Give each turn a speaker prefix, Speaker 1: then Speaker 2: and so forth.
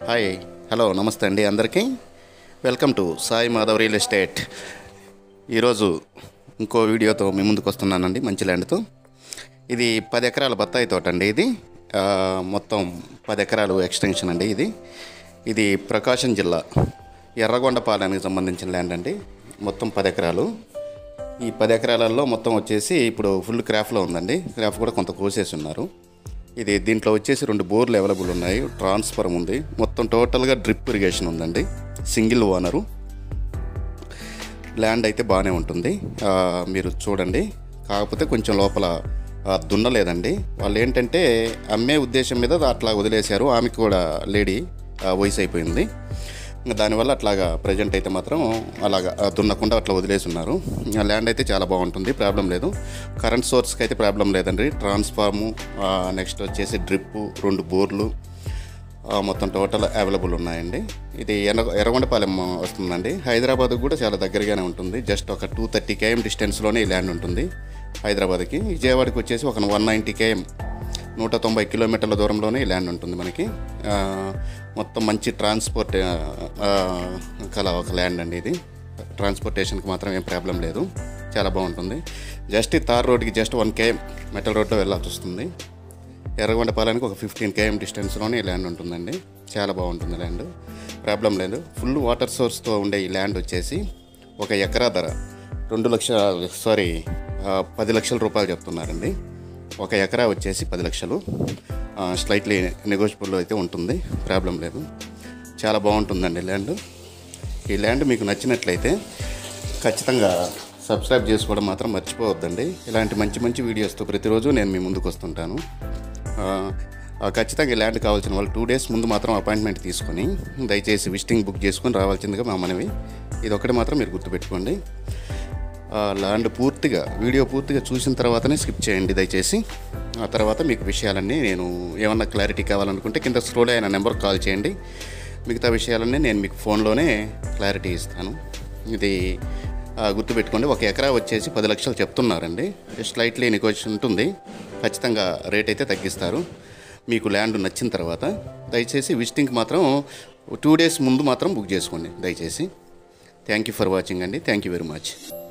Speaker 1: Hi hello నమస్తే అండి అందరికీ welcome to Sai Madhav real estate. ఈరోజు ఇంకో వీడియోతో మీ ముందుకు వస్తున్నానండి, మంచి ల్యాండ్తో. ఇది 10 ఎకరాల బత్తాయి తోట అండి. ఇది మొత్తం 10 ఎకరాలు ఎక్స్టెన్షన్ అండి. ఇది ప్రకాశం జిల్లా ఎర్రగొండపాలెంకి సంబంధించిన ల్యాండ్ అండి. మొత్తం 10 ఎకరాలు. ఈ 10 ఎకరాలలో మొత్తం వచ్చేసి ఇప్పుడు ఫుల్ క్రాఫ్లో ఉందండి. క్రాఫ్ కూడా కొంత కోసేసి ఉన్నారు. దీంట్లో వచ్చేసి 2 బోర్లు అవైలబుల్ ఉన్నాయి, ట్రాన్స్ఫార్మర్ ఉంది. మొత్తం టోటల్గా డ్రిప్ ఇరిగేషన్ ఉందండి. Single owner. ల్యాండ్ అయితే బాగానే ఉంటుంది, మీరు చూడండి. కాకపోతే కొంచెం లోపల దున్నలేదండి. వాళ్ళు ఏంటంటే అమ్మే ఉద్దేశం మీద అట్లా వదిలేశారు. ఆమెకు కూడా లేడీ వయసు అయిపోయింది. దానివల్ల అట్లాగా ప్రజెంట్ అయితే మాత్రం అలాగా దున్నకుండా అట్లా వదిలేసి ఉన్నారు. ల్యాండ్ అయితే చాలా బాగుంటుంది, ప్రాబ్లం లేదు. కరెంట్ సోర్స్కి అయితే ప్రాబ్లం లేదండి. ట్రాన్స్ఫార్ము, నెక్స్ట్ వచ్చేసి డ్రిప్పు, 2 బోర్లు మొత్తం టోటల్ అవైలబుల్ ఉన్నాయండి. ఇది ఎర్రగొండపాలెం వస్తుందండి. హైదరాబాద్కి కూడా చాలా దగ్గరగానే ఉంటుంది. జస్ట్ ఒక 230 km డిస్టెన్స్లోనే ఈ ల్యాండ్ ఉంటుంది హైదరాబాద్కి. విజయవాడకి వచ్చేసి ఒక 190 km 190 కిలోమీటర్ల దూరంలోనే ఈ ల్యాండ్ ఉంటుంది మనకి. మొత్తం మంచి ట్రాన్స్పోర్ట్ కల ఒక ల్యాండ్ అండి. ఇది ట్రాన్స్పోర్టేషన్కి మాత్రం ఏం ప్రాబ్లం లేదు, చాలా బాగుంటుంది. జస్ట్ తార్ రోడ్కి జస్ట్ 1 km మెటల్ రోడ్లో వెళ్ళాల్సి వస్తుంది. ఎర్రగొండపాలెంకి ఒక 15 km డిస్టెన్స్లోనే ఈ ల్యాండ్ ఉంటుందండి. చాలా బాగుంటుంది ల్యాండ్, ప్రాబ్లం లేదు. ఫుల్ వాటర్ సోర్స్తో ఉండే ఈ ల్యాండ్ వచ్చేసి 1 ఎకరా ధర 10 లక్షల రూపాయలు చెప్తున్నారండి. 1 ఎకరా వచ్చేసి 10 లక్షలు. స్లైట్లీ నెగోషియబుల్ అయితే ఉంటుంది, ప్రాబ్లం లేదు. చాలా బాగుంటుందండి ల్యాండ్. ఈ ల్యాండ్ మీకు నచ్చినట్లయితే ఖచ్చితంగా సబ్స్క్రైబ్ చేసుకోవడం మాత్రం మర్చిపోవద్దండి. ఇలాంటి మంచి మంచి వీడియోస్తో ప్రతిరోజు నేను మీ ముందుకు వస్తుంటాను. ఖచ్చితంగా ఈ ల్యాండ్ కావాల్సిన వాళ్ళు 2 days ముందు మాత్రం అపాయింట్మెంట్ తీసుకొని దయచేసి విజిటింగ్ బుక్ చేసుకొని రావాల్సిందిగా మా మనవి. ఇది ఒకటి మాత్రం మీరు గుర్తుపెట్టుకోండి. ల్యాండ్ వీడియో పూర్తిగా చూసిన తర్వాతనే స్కిప్ చేయండి దయచేసి. ఆ తర్వాత మీకు విషయాలన్నీ నేను ఏమన్నా క్లారిటీ కావాలనుకుంటే కింద స్క్రోల్ అయిన నెంబర్కి కాల్ చేయండి. మిగతా విషయాలన్నీ నేను మీకు ఫోన్లోనే క్లారిటీ ఇస్తాను. ఇది గుర్తుపెట్టుకోండి. 1 ఎకరా వచ్చేసి 10 లక్షలు చెప్తున్నారండి. స్లైట్లీ నెగోషియేషన్ ఉంటుంది, ఖచ్చితంగా రేట్ అయితే తగ్గిస్తారు మీకు ల్యాండ్ నచ్చిన తర్వాత. దయచేసి విజిటింగ్కి మాత్రం 2 days ముందు మాత్రం బుక్ చేసుకోండి దయచేసి. థ్యాంక్ యూ ఫర్ వాచింగ్ అండి. Thank you very much.